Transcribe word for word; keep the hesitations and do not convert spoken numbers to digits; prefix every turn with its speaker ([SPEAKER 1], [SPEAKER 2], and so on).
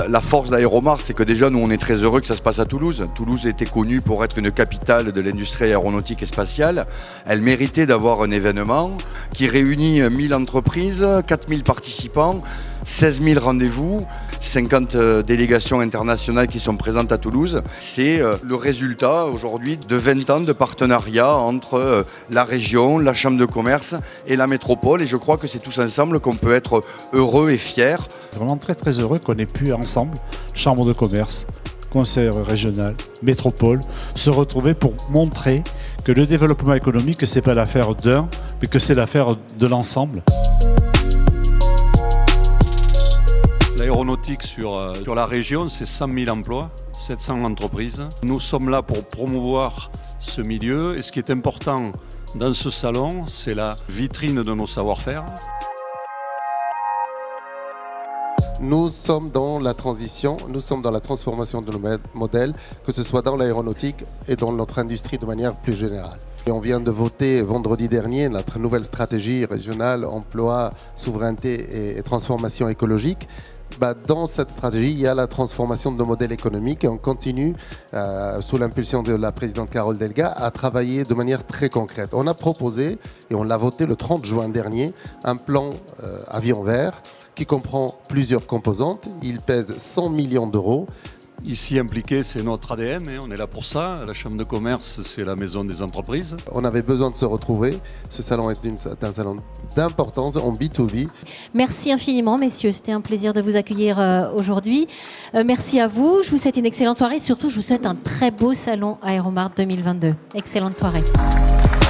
[SPEAKER 1] La force d'Aéromart, c'est que déjà, nous, on est très heureux que ça se passe à Toulouse. Toulouse était connue pour être une capitale de l'industrie aéronautique et spatiale. Elle méritait d'avoir un événement qui réunit mille entreprises, quatre mille participants, seize mille rendez-vous, cinquante délégations internationales qui sont présentes à Toulouse. C'est le résultat aujourd'hui de vingt ans de partenariat entre la région, la chambre de commerce et la métropole. Et je crois que c'est tous ensemble qu'on peut être heureux et fiers.
[SPEAKER 2] Vraiment très très heureux qu'on ait pu ensemble, chambre de commerce, conseil régional, métropole, se retrouver pour montrer que le développement économique, ce n'est pas l'affaire d'un, mais que c'est l'affaire de l'ensemble.
[SPEAKER 3] L'aéronautique sur, sur la région, c'est cent mille emplois, sept cents entreprises. Nous sommes là pour promouvoir ce milieu et ce qui est important dans ce salon, c'est la vitrine de nos savoir-faire.
[SPEAKER 4] Nous sommes dans la transition, nous sommes dans la transformation de nos modèles, que ce soit dans l'aéronautique et dans notre industrie de manière plus générale. Et on vient de voter vendredi dernier notre nouvelle stratégie régionale emploi, souveraineté et, et transformation écologique. Bah, dans cette stratégie, il y a la transformation de nos modèles économiques et on continue, euh, sous l'impulsion de la présidente Carole Delga, à travailler de manière très concrète. On a proposé, et on l'a voté le trente juin dernier, un plan euh, avion vert qui comprend plusieurs composantes. Il pèse cent millions d'euros.
[SPEAKER 3] Ici impliqué, c'est notre A D N, hein, on est là pour ça. La Chambre de commerce, c'est la maison des entreprises.
[SPEAKER 4] On avait besoin de se retrouver. Ce salon est, une, est un salon d'importance en B deux B.
[SPEAKER 5] Merci infiniment, messieurs. C'était un plaisir de vous accueillir euh, aujourd'hui. Euh, merci à vous. Je vous souhaite une excellente soirée. Surtout, je vous souhaite un très beau salon Aéromart deux mille vingt-deux. Excellente soirée.